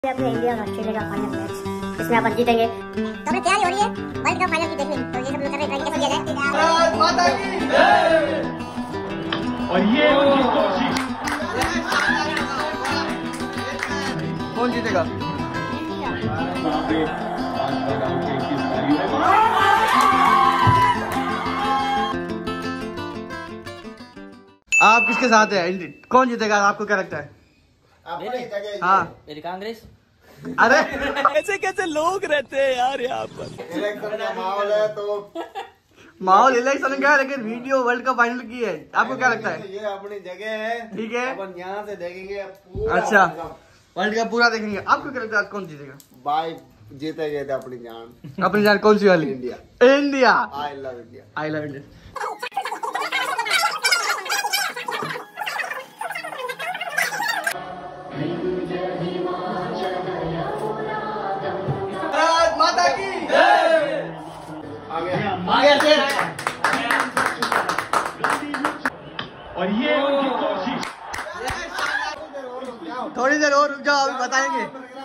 अपने इंडिया और ऑस्ट्रेलिया का फाइनल मैच, इसमें अपन जीतेंगे। तो अपनी तैयारी हो रही है वर्ल्ड कप फाइनल की देखने, तो ये सब लोग कर रहे हैं कैसे किया जाए। भारत माता की जय। और ये उनकी कोशिश, कौन जीतेगा? आप किसके साथ है? कौन जीतेगा? आपको क्या लगता है? हाँ, मेरी कांग्रेस। अरे ऐसे कैसे लोग रहते हैं यार यहाँ पर। इलेक्शन का माहौल है तो माहौल इलेक्शन का है, लेकिन वीडियो वर्ल्ड कप फाइनल की है। आपको क्या लगता है? ये अपनी जगह है, ठीक है, अपन यहाँ से देखेंगे पूरा। अच्छा, वर्ल्ड कप पूरा देखेंगे। आपको क्या लगता है कौन जीतेगा? भाई जीते गए थे अपनी जान। अपनी जान कौन सी वाली? India. India, I love India, I love India. Bharat माता की जय। आगे और ये उनकी कोशिश। थोड़ी देर और रुक जाओ, अभी बताएंगे।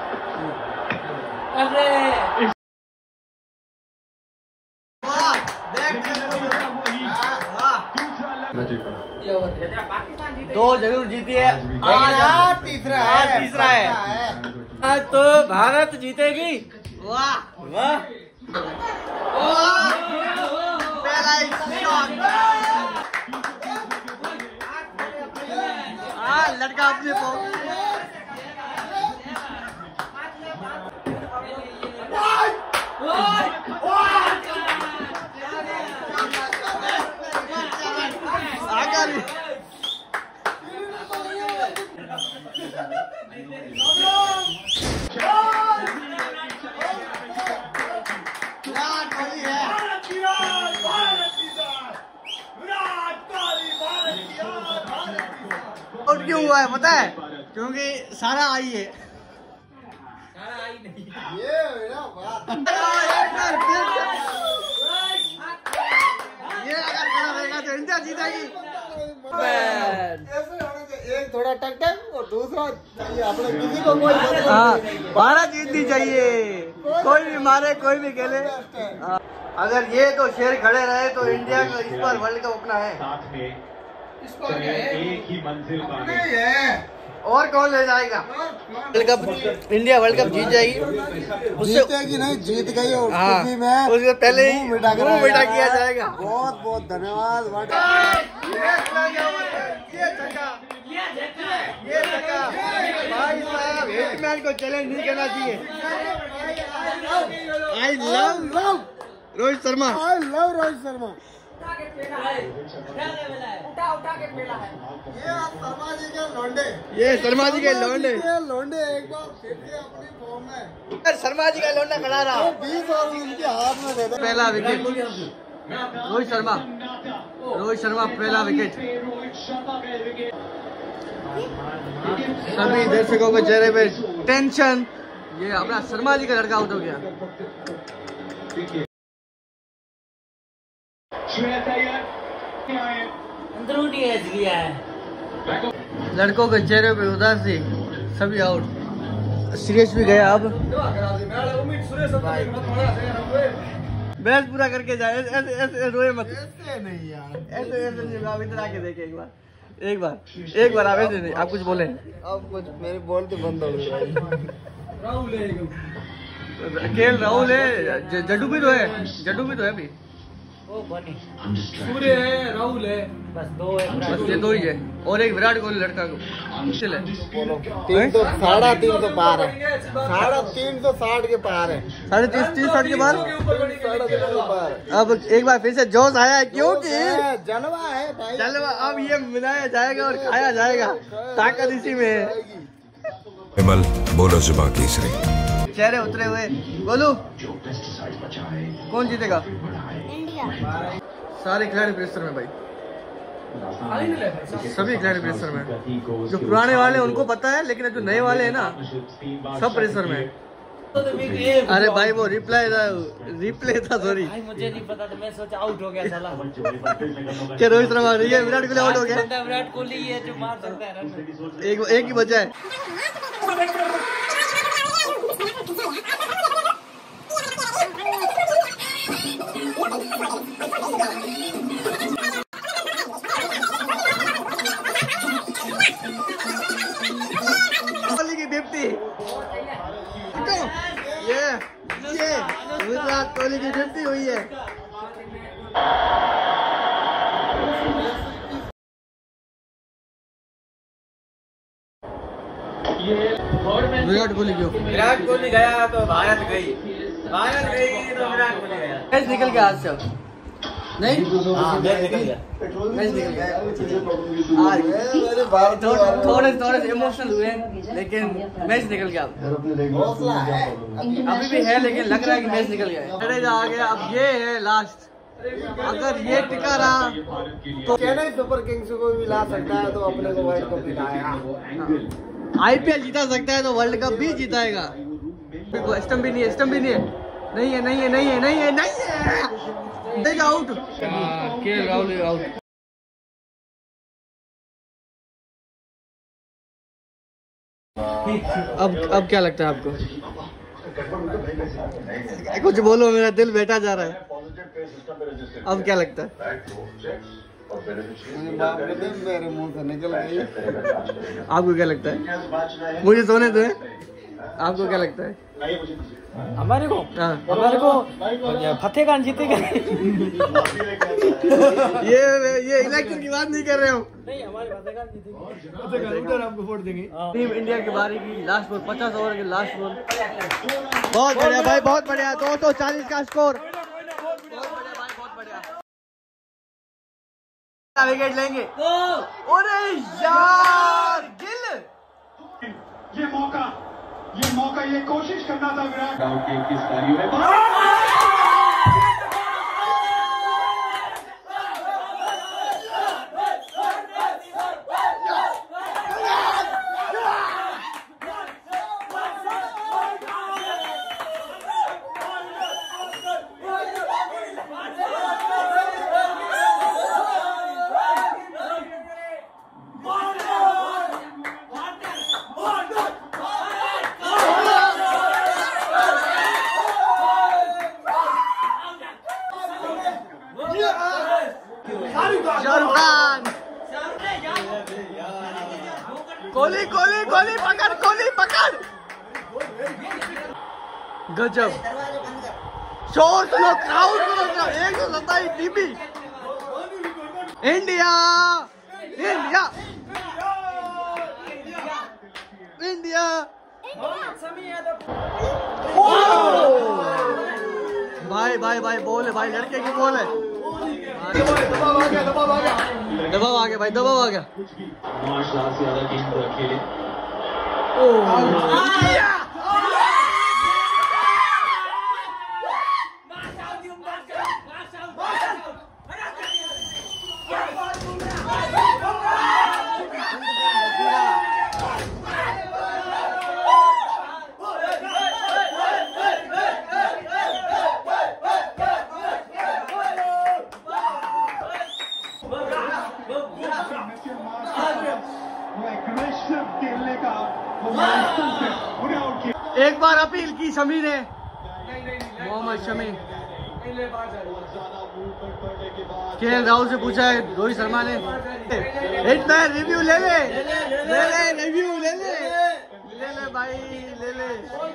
दो जरूर जीती है, तीसरा है, तीसरा है। आज तो भारत जीतेगी। वाह वाह, पहला ही शॉट। हाँ, लड़का अपने और क्यों हुआ है पता है? क्योंकि सारा आई है। ये मेरा बात। ये अगर खड़ा रहेगा तो इंडिया जीतेगी। ऐसे होने से एक थोड़ा टक टक और दूसरा चाहिए अपने, किसी को कोई मतलब हाँ, नहीं है। भारत जीतनी चाहिए, कोई भी मारे कोई भी खेले। हाँ, अगर ये तो शेर खड़े रहे तो इंडिया का इस बार वर्ल्ड कप अपना है। साथ में एक ही मंजिल का नहीं है। और कौन ले जाएगा world cup? India world cup जीत जाएगी। उससे जीतेगी नहीं, जीत गई और हाँ, खुशी में उससे पहले ही मुंह मीठा मुंह मीठा किया जाएगा। बहुत बहुत धन्यवाद। भाई साहब, हिटमैन को चैलेंज नहीं करना चाहिए। I love Rohit Sharma. I love Rohit Sharma. ये शर्मा जी के लौंडे, ये शर्मा जी के लौंडे। लौंडे एक बार फिर से अपनी फॉर्म में। शर्मा जी का लौंडा खड़ा रहा। 20 और उनके हाथ में दे दे। पहला विकेट रोहित शर्मा। रोहित शर्मा पहला विकेट। सभी दर्शकों के चेहरे पे टेंशन। ये अपना शर्मा जी का लड़का आउट हो गया। अंदरूनी एज लिया है। लड़कों के चेहरे पे उदासी, सभी आउट। सीरियस भी गया। अब बैच पूरा करके जाए। ऐसे ऐसे रोए मत। ऐसे नहीं यार, ऐसे ऐसे नहीं, आप इधर आके देखे एक बार, एक बार आप ऐसे नहीं। आप कुछ बोले? अब कुछ मेरी बोलती बंद हो गई। केएल राहुल है, जड्डू भी तो है, जड्डू भी तो है अभी। वो बनी सूर्य है, राहुल है, बस दो है। बस ये दो ही है, और एक विराट कोहली लड़का मुश्किल है। 300 पार है, 360 के पार है, 360 के बाद 350 पार है। अब एक बार फिर से जोश आया है, क्योंकि जलवा है भाई। चलो अब ये मिलाया जाएगा और खाया जाएगा। ताकत इसी में है। विमल बोलो जुबान केसरी। चेहरे उतरे हुए। गोलू, कौन जीतेगा? इंडिया। सारे खिलाड़ी प्रेशर में भाई, सभी खिलाड़ी प्रेशर में। जो पुराने वाले उनको पता है, लेकिन जो नए वाले हैं ना, सब प्रेशर में। अरे भाई वो रिप्ले था सॉरी। मुझे नहीं पता था, मैं सोचा आउट हो गया साला। क्या रोहित शर्मा ये विराट कोहली आउट हो गया? विराट कोहली ये जो मार सकता है रन। एक ही बचा है। ये विराट कोहली की 50 हुई है। विराट कोहली क्यों? विराट कोहली गया तो भारत गई, भारत गई तो विराट कोहली गया। मैच निकल गया आज सब नहीं? हाँ मैच निकल गया, मैच निकल गया आज। थोड़े इमोशनल हुए लेकिन मैच निकल गया। अभी भी है लेकिन लग रहा है कि मैच निकल गया। जडेजा आ गया, अब ये है लास्ट। अगर ये टिका रहा तो चेन्नई सुपर किंग्स को भी ला सकता है, तो अपने को वर्ल्ड कप दिलाएगा। IPL जीता सकता है तो वर्ल्ड कप भी जीताएगा। स्टंप भी नहीं है, स्टंप भी नहीं है, नहीं है, नहीं है, नहीं है, नहीं है, नहीं है, आउट। के राहुल आउट। अब क्या लगता है आपको? कुछ बोलो, मेरा दिल बैठा जा रहा है। अब क्या लगता है? मेरे मुंह से निकल गई। आपको क्या लगता है? मुझे सोने दो। आपको क्या लगता है? हमारे को फतेहगंज जीतेगा। ये इलेक्शन की बात नहीं कर रहे हो। नहीं, हमारे फतेहगंज जीतेगा। उधर आपको वोट देंगे। टीम इंडिया की बारी की लास्ट बॉल, 50 ओवर की लास्ट बॉल। बहुत बढ़िया भाई, बहुत बढ़िया। 240 का स्कोर। बहुत बढ़िया भाई, बहुत बढ़िया। विकेट लेंगे। अरे यार गिल, ये मौका ये कोशिश करना था विराट आउट के 21 पारियों में। शाहरुख खान। कोहली कोहली कोहली पकड़, कोहली पकड़। गजब शोर सुनो, क्राउड सुनो। 127 टीपी। India India India. भाई भाई भाई बोल है भाई, लड़के की बोल है। दबाव आ गया, दबाव आ गया, दबाव आ गया भाई, दबाव आ गया। 9 लाख से ज्यादा टीम को खेले। एक बार अपील की शमी ने, मोहम्मद शमी। KL राहुल से पूछा है रोहित शर्मा ने, हिटमैन रिव्यू ले ले, रिव्यू ले ले भाई, ले ले।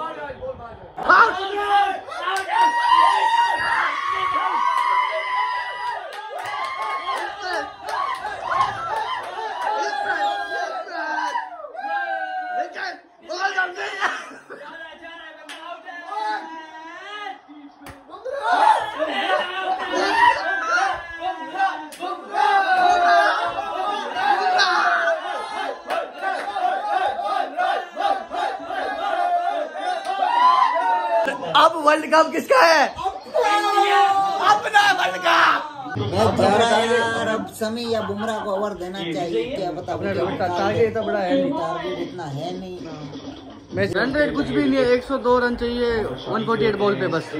अब वर्ल्ड कप किसका है? अपना वर्ल्ड कप। मैच जा रहा है यार, अब शमी या बुमराह को ओवर देना चाहिए। क्या पता, टारगेट इतना बड़ा है नहीं, टारगेट इतना है नहीं। मैच रन रेट कुछ भी नहीं है, 102 रन चाहिए 148 बॉल पे बस।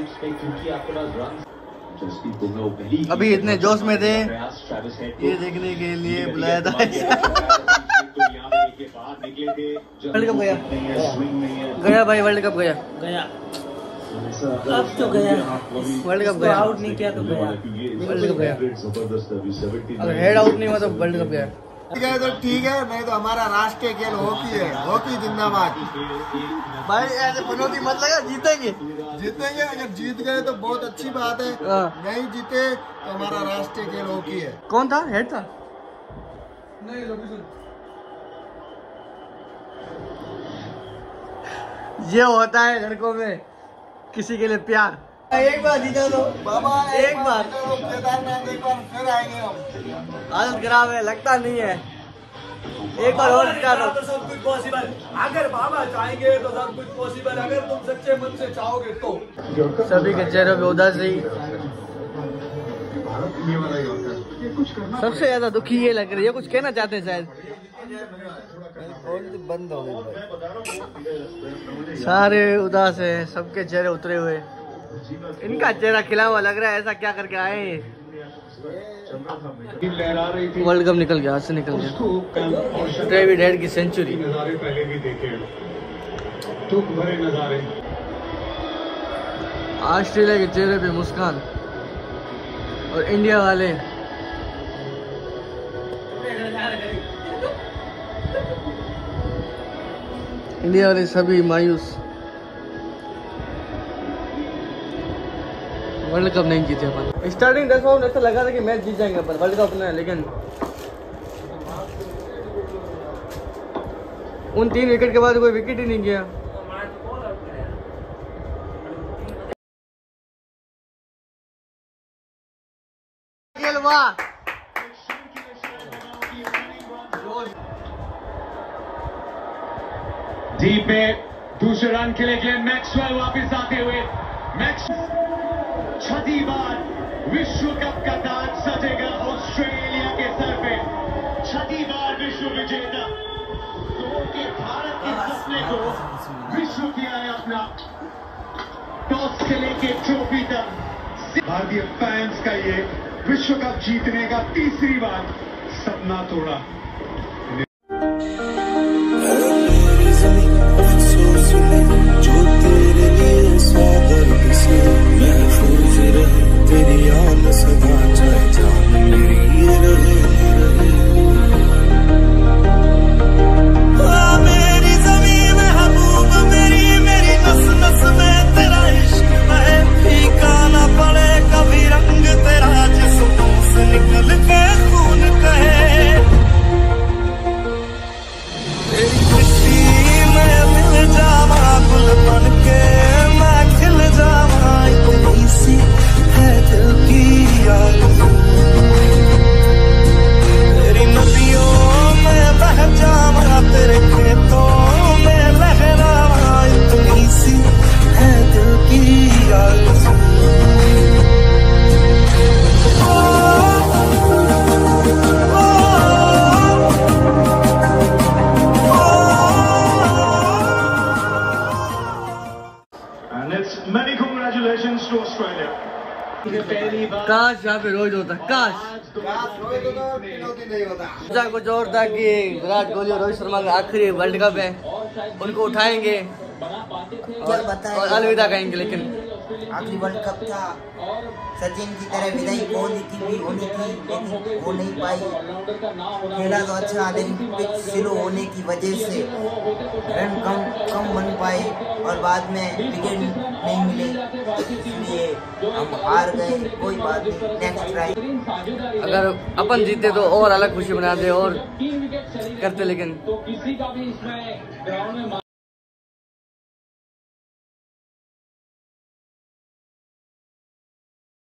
अभी इतने जोश में थे, ये देखने के लिए बुलाया था। वर्ल्ड कप गया, गया भाई, वर्ल्ड कप गया, गया। अब तो गया, वर्ल्ड कप गया। आउट नहीं किया तो गया, वर्ल्ड कप गया। अगर हेड आउट नहीं हुआ तो वर्ल्ड कप गया। गए तो ठीक है, नहीं तो हमारा राष्ट्रीय खेल हॉकी है। हॉकी जिंदाबाद। भाई ऐसे पनौती मत लगा, जीतेंगे। जीतेंगे, अगर जीत गए तो बहुत अच्छी बात है, नहीं जीते तो हमारा राष्ट्रीय खेल हॉकी है। कौन था? हेड था? नहीं, ये होता है लड़कों में किसी के लिए प्यार। एक बार जीता तो बाबा, एक बार केदारनाथ एक बार फिर आएंगे हम। हालत खराब है, लगता नहीं है। एक बार और जीता तो सब कुछ पॉसिबल। अगर बाबा चाहेंगे तो सब कुछ पॉसिबल, अगर तुम सच्चे मन से चाहोगे तो। सभी के चेहरों पे उदासी। सबसे ज्यादा दुखी ये लग रही है, कुछ कहना चाहते हैं शायद। बंद हो गई, सारे उदास है, सबके चेहरे उतरे हुए। इनका चेहरा खिला हुआ लग रहा है, ऐसा क्या करके आए हैं। वर्ल्ड कप निकल गया, हाथ से निकल गया। डेविड हेड की सेंचुरी। नजारे पहले भी देखे, दुख भरे नजारे। ऑस्ट्रेलिया के चेहरे पे मुस्कान और इंडिया वाले सभी मायूस। वर्ल्ड कप नहीं जीते अपन। स्टार्टिंग 10 ओवर ऐसा लगा था कि मैच जीत जाएंगे अपन, वर्ल्ड कप में, लेकिन उन 3 विकेट के बाद कोई विकेट ही नहीं गया। डी पे दूसरे रन के लिए मैक्सवेल वापस आते हुए, छठी बार विश्व कप का ताज सजेगा ऑस्ट्रेलिया के सर पे। छठी बार विश्व विजेता के भारत के सपने को विश्व किया है अपना। टॉस से लेके ट्रॉफी तक भारतीय फैंस का ये विश्व कप जीतने का तीसरी बार सपना तोड़ा। जो तेरे लिए स्वागत से महफूज रहे तेरी याद सदा, चाहे जान मेरी रहे। मेरी ज़मीन महबूब मेरी, मेरी नस नस में तेरा इश्क है। फीका ना पड़े कभी रंग तेरा, जिस्मों से निकल के खून कहे। तेरी खुशी में मिल जावा, गुल बन के मैं खिल जावा। इतनी सी है दिल की आरज़ू, तेरी नदियों में बह जावा, तेरे खेतों में लहरावा। इतनी सी है दिल की आरज़ू। Many congratulations to Australia. काश यहाँ पे रोहित होता, काश नहीं होता। कुछ और था कि विराट कोहली और रोहित शर्मा का आखिरी वर्ल्ड कप है, उनको उठाएंगे और अलविदा कहेंगे। लेकिन आखिरी वर्ल्ड कप था, सचिन की तरह विदाई कोहली की भी होनी थी, लेकिन वो नहीं पाई। खेला तो अच्छा, लेकिन पिच स्लो होने की वजह से रन कम बन पाए और बाद में विकेट नहीं मिले, इसलिए हम हार गए। कोई बात नहीं, नेक्स्ट ट्राई। अगर अपन जीते तो और अलग खुशी मनाते और करते, लेकिन